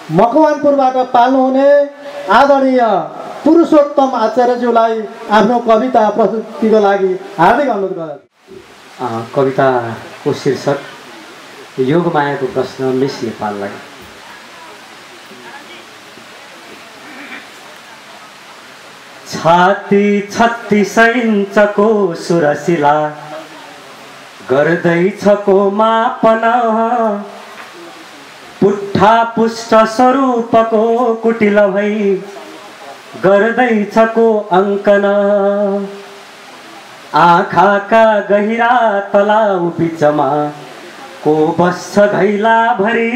मकवानपुरबाट पाल्नुहुने आदरणीय पुरुषोत्तम आचार्यज्यूलाई आफ्नो कविता प्रस्तुतिको लागि हार्दिक अनुरोध गर्दछु। कविताको शीर्षक योगमायाको प्रश्न मिस नेपाललाई। छाती 36 इन्चको सुरशिला गर्दैछको मापन, पुट्ठा पुष्ट स्वरूपको कुटिल भई गर्दैछको अङ्कन, आँखाका गहिरा तलाउ बिचमा को बस्छ घैला भरी,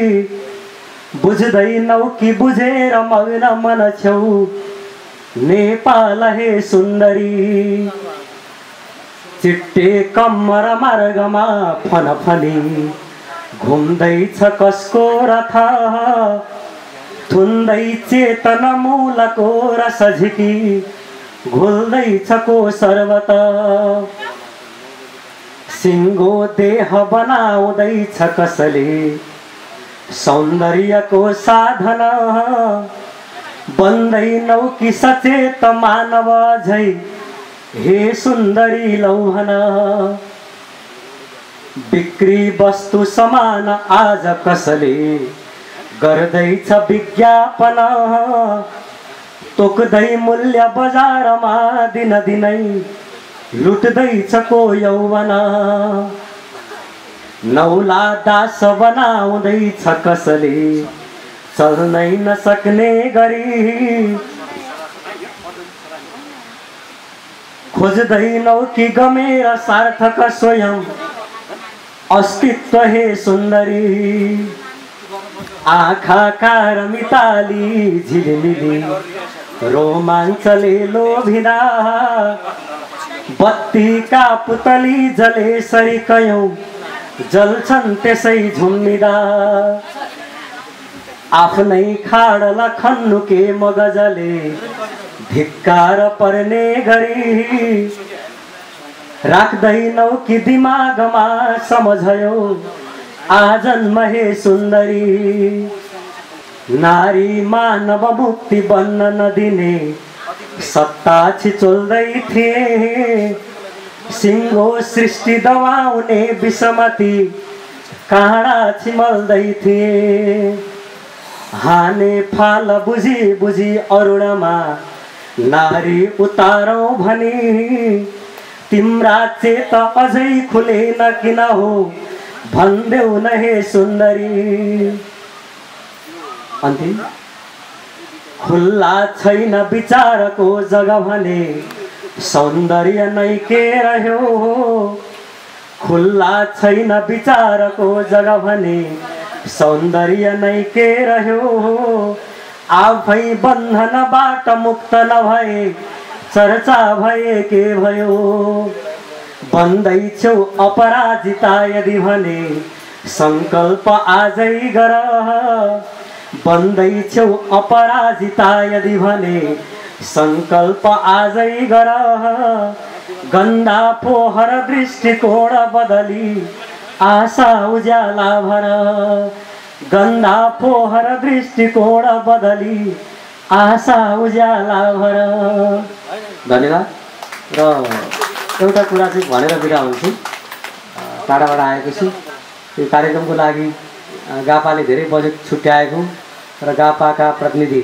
बुझ्दैनौ कि बुझेर मग्न मन छेउ नेपाल हे सुन्दरी। चिट्टे कम्मर मार्गमा फनफनी घुम्दैछ कसको रथ, थुन्दै चेतन मूलको रस झिकी घुल्दैछ को सर्वत, सिङ्गो देह बनाउँदैछ कसले सौन्दर्यको साधन, बन्दैनौ कि सचेत मानव झै हे सुन्दरी लौहन। बिक्री वस्तु समान आज कसले गर्दैछ विज्ञापन, तोक्दै मूल्य बजारमा दिनदिनै लुट्दैछ को यौवन, नौला दास बनाउँदैछ कसले चल्नै नसक्ने गरी, खोज्दैनौ कि गमेर सार्थक स्वयं अस्तित्व हे सुन्दरी। आँखाका रमिताली झिलिमिली रोमाञ्चले लोभिँदा, बत्तीका पुतली जले सरिकयौं जल्छन् त्यसै झुम्मिँदा, आफ्नै खाडल खन्नुके मगजले धिक्कार पर्ने गरी, राख्दैनौ कि दिमागमा सम्झयौ आजन्म हे सुन्दरी। नारी मानव मुक्ति बन्न नदिने सत्ता छिचोल्दै थिए, सिङ्गो सृष्टि दबाउने विषमती काँडा छिमल्दै थिए। हाने फाल बुझी बुझी अरुणमा नारी उतारौ भनी, तिम्रा चेत अझै खुलेन किन हो भन्देऊ न हे सुन्दरी। अन्तिम खुल्ला छैन विचारको जग भने सौन्दर्य नै के रह्यो, खुल्ला छैन विचारको जग भने सौन्दर्य नै के रह्यो। आफै बन्धनबाट मुक्त नभए चर्चा भए के भयो, बन्दैछौ अपराजिता यदि भने सङ्कल्प आजै गर, बन्दैछौ अपराजिता यदि भने सङ्कल्प आजै गर। गन्दा पोहर दृष्टिकोण बदली आशा उज्याला भर, गन्दा पोहर दृष्टिकोण बदली आशा उज्याला भर। धन्यवाद। र एउटा कुरा चाहिँ भनेर बिदा हुन्छु। टाढाबाट आएको छु। यो कार्यक्रमको लागि गापाले धेरै बजेट छुट्याएको र गापाका प्रतिनिधि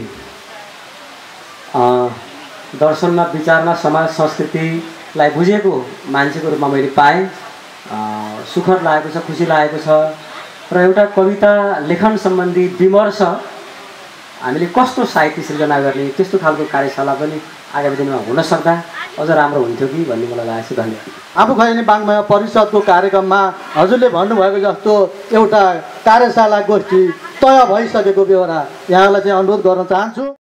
दर्शनमा विचारमा समाज संस्कृतिलाई बुझेको मान्छेको रूपमा मैले पाएँ। सुखद लागेको छ, खुसी लागेको छ। र एउटा कविता लेखन सम्बन्धी विमर्श हामीले कस्तो साहित्य सृजना गर्ने त्यस्तो खालको कार्यशाला पनि आगामी दिनमा हुन सक्दा अझ राम्रो हुन्थ्यो कि भन्ने मलाई लागेको छ। धन्यवाद। आफूखैरेनी वाङ्मय परिषदको कार्यक्रममा हजुरले भन्नुभएको जस्तो एउटा कार्यशाला गोष्ठी तय भइसकेको बेहोरा यहाँलाई चाहिँ अनुरोध गर्न चाहन्छु।